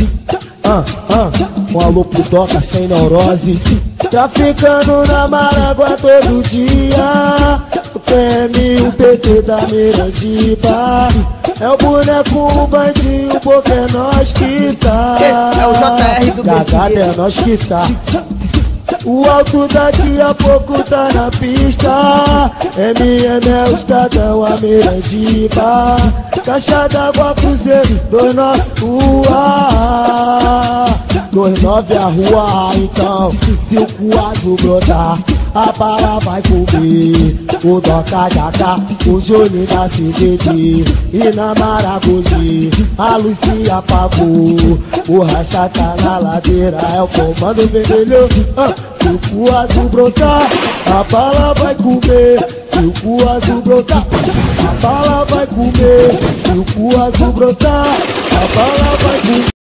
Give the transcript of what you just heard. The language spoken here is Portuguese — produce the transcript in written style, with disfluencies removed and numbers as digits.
Um maluco toca sem neurose, traficando na Maragua todo dia. O PM, o PT da Mirandiba, é o boneco, o bandinho, porque é nós que tá. Esse é o JR do Cagada é nós que tá. O alto daqui a pouco tá na pista. MM é o Estadão, a Mirandiba, caixa d'água, Cruzeiro, 29 rua, 29 a rua. Então, se o cu azul brotar, a bala vai comer. O Doca Jaca, o Juninho da CDD, e na Maragogi a luz se apagou. O racha tá na ladeira, é o comando vermelho. Se o cu azul brotar, a bala vai comer. Se o cu azul brotar, a bala vai comer. Se o cu azul brotar, a bala vai comer.